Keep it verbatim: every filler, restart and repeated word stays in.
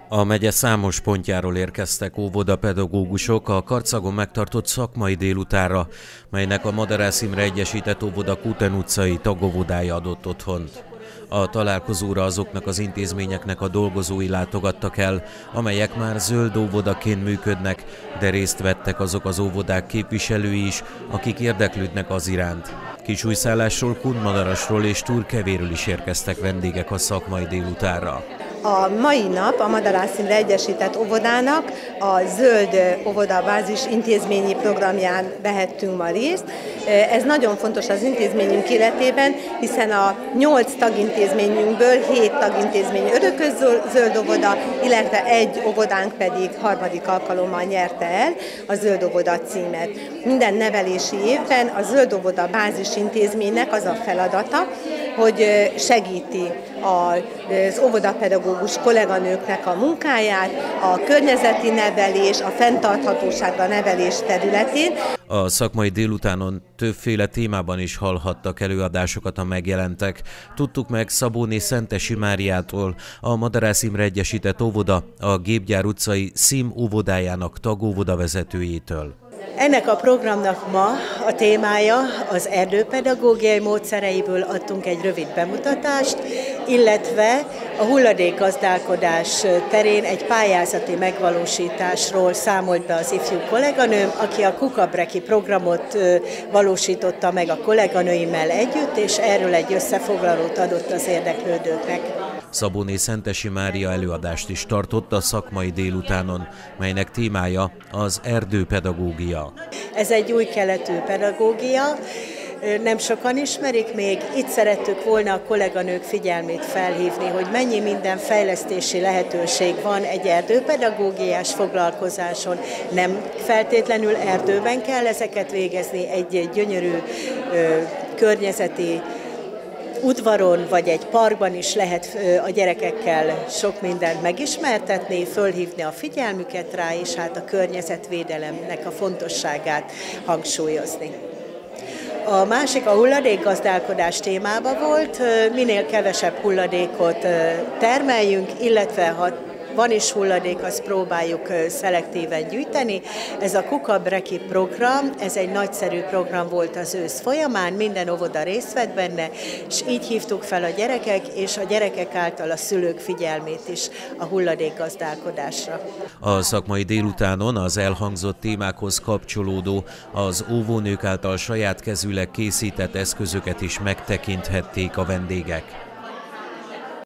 A megye számos pontjáról érkeztek óvodapedagógusok a Karcagon megtartott szakmai délutánra, melynek a Madarász Imre Egyesített Óvoda Kúten utcai tagóvodája adott otthont. A találkozóra azoknak az intézményeknek a dolgozói látogattak el, amelyek már zöld óvodaként működnek, de részt vettek azok az óvodák képviselői is, akik érdeklődnek az iránt. Kisújszállásról, Kunmadarasról és Turkevéről is érkeztek vendégek a szakmai délutánra. A mai nap a Madarász Imre Egyesített Óvodának a Zöld Óvoda Bázis intézményi programján vehettünk ma részt. Ez nagyon fontos az intézményünk életében, hiszen a nyolc tagintézményünkből hét tagintézmény örökös zöld óvoda, illetve egy óvodánk pedig harmadik alkalommal nyerte el a Zöld Óvoda címet. Minden nevelési évben a Zöld Óvoda Bázis intézménynek az a feladata, hogy segíti az óvodapedagógus kolléganőknek a munkáját, a környezeti nevelés, a fenntarthatóságra nevelés területén. A szakmai délutánon többféle témában is hallhattak előadásokat a megjelentek. Tudtuk meg Szabóné Szentesi Máriától, a Madarász Imre Egyesített Óvoda, a Gépgyár utcai Szím óvodájának tagóvoda vezetőjétől. Ennek a programnak ma a témája az erdőpedagógiai módszereiből adtunk egy rövid bemutatást, illetve a hulladékgazdálkodás terén egy pályázati megvalósításról számolt be az ifjú kolléganőm, aki a Kukabreki programot valósította meg a kolléganőimmel együtt, és erről egy összefoglalót adott az érdeklődőknek. Szabóné Szentesi Mária előadást is tartott a szakmai délutánon, melynek témája az erdőpedagógia. Ez egy új keletű pedagógia, nem sokan ismerik még, itt szerettük volna a kolléganők figyelmét felhívni, hogy mennyi minden fejlesztési lehetőség van egy erdőpedagógiás foglalkozáson. Nem feltétlenül erdőben kell ezeket végezni, egy gyönyörű ö, környezeti udvaron vagy egy parkban is lehet a gyerekekkel sok mindent megismertetni, fölhívni a figyelmüket rá, és hát a környezetvédelemnek a fontosságát hangsúlyozni. A másik a hulladékgazdálkodás témába volt, minél kevesebb hulladékot termeljünk, illetve ha van is hulladék, azt próbáljuk szelektíven gyűjteni. Ez a Kukabreki program, ez egy nagyszerű program volt az ősz folyamán, minden óvoda részt vett benne, és így hívtuk fel a gyerekek, és a gyerekek által a szülők figyelmét is a hulladékgazdálkodásra. A szakmai délutánon az elhangzott témákhoz kapcsolódó, az óvónők által saját kezűleg készített eszközöket is megtekinthették a vendégek.